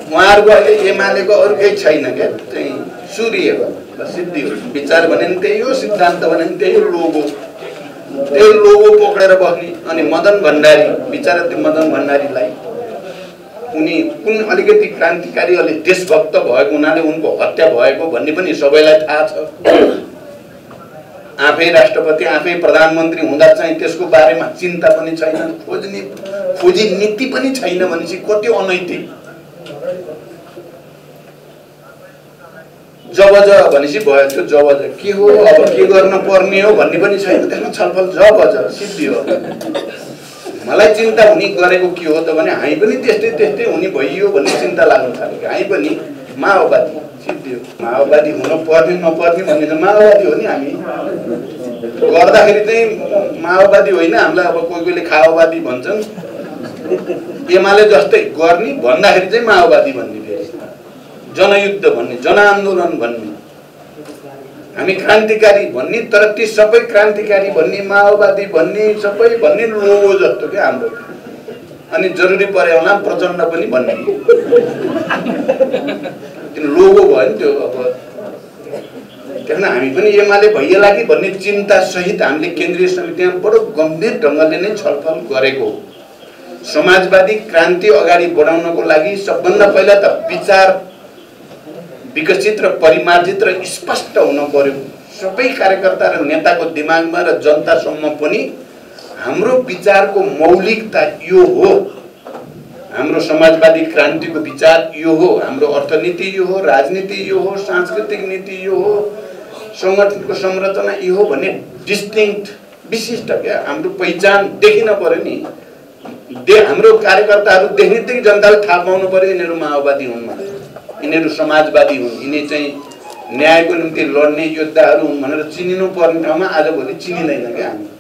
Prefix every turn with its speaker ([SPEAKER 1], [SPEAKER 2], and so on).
[SPEAKER 1] उहाँहरूको अहिले एमालेको अरू केही छैन क्या, चाहिँ सूर्य हो, सिद्धि हो। विचार भने पनि त्यही हो, सिद्धान्त भने पनि त्यही हो, लोगो त्यही लोगो पक्रेर बस्ने। अनि मदन भण्डारी बिचरा, त्यो मदन भण्डारीलाई उनी कुन अलिकति क्रान्तिकारी अलि देशभक्त भएको हुनाले उनको हत्या भएको भन्ने पनि सबैलाई थाहा छ। आफै राष्ट्रपति आफै प्रधानमन्त्री हुँदा चाहिँ त्यसको बारेमा चिन्ता पनि छैन, खोजी नीति पनि छैन भनेपछि कति अनैतिक। जबज भनेपछि भयो, त्यो जबज के हो, अब के गर्न पर्ने हो भन्ने पनि छैन, त्यसमा छलफल जबज सिद्धि हो। मलाई चिन्ता हुने गरेको के हो त भने हामी पनि त्यस्तै त्यस्तै हुने भइयो भन्ने चिन्ता लाग्न थाल्यो। हामी पनि माओवादी सिद्धि हो, माओवादी हुन पर्ने नपर्ने भन्ने त माओवादी हो नि। हामी गर्दाखेरि चाहिँ माओवादी होइन, हामीलाई अब कोही कोहीले खाओवादी भन्छन्। एमाले जस्तै गर्ने भन्दाखेरि चाहिँ माओवादी भन्ने, फेरि जनयुद्ध भन्ने, जनआन्दोलन भन्ने, हामी क्रान्तिकारी भन्ने। तर ती सबै क्रान्तिकारी भन्ने, माओवादी भन्ने, सबै भन्ने लोगो जस्तो क्या हाम्रो। अनि जरुरी परे होला प्रचण्ड पनि भन्ने, किन लोगो भयो नि त्यो। अब त्यसमा हामी पनि एमाले भइएला कि भन्ने चिन्ता सहित हामीले केन्द्रीय समितिमा बडो गम्भीर ढङ्गले नै छलफल गरेको। समाजवादी क्रान्ति अगाडि बढाउनको लागि सबभन्दा पहिला त विचार विकसित र परिमार्जित र स्पष्ट हुन पर्यो सबै कार्यकर्ता र नेताको दिमागमा र जनतासम्म पनि। हाम्रो विचारको मौलिकता यो हो, हाम्रो समाजवादी क्रान्तिको विचार यो हो, हाम्रो अर्थनीति यो हो, राजनीति यो हो, सांस्कृतिक नीति यो हो, संगठनको संरचना यो हो भन्ने डिस्टिङ्क्ट विशिष्ट क्या हाम्रो पहिचान देखिन पर्यो नि। हाम्रो कार्यकर्ताहरू देख्नेबित्तिकै जनताले थाहा पाउनु पर्यो यिनीहरू माओवादी हुन्, यिनीहरू समाजवादी हुन्, यिनी चाहिँ न्यायको निम्ति लड्ने योद्धाहरू हुन् भनेर चिनिनु पर्ने ठाउँमा आजभोलि चिनिँदैन क्या हामी।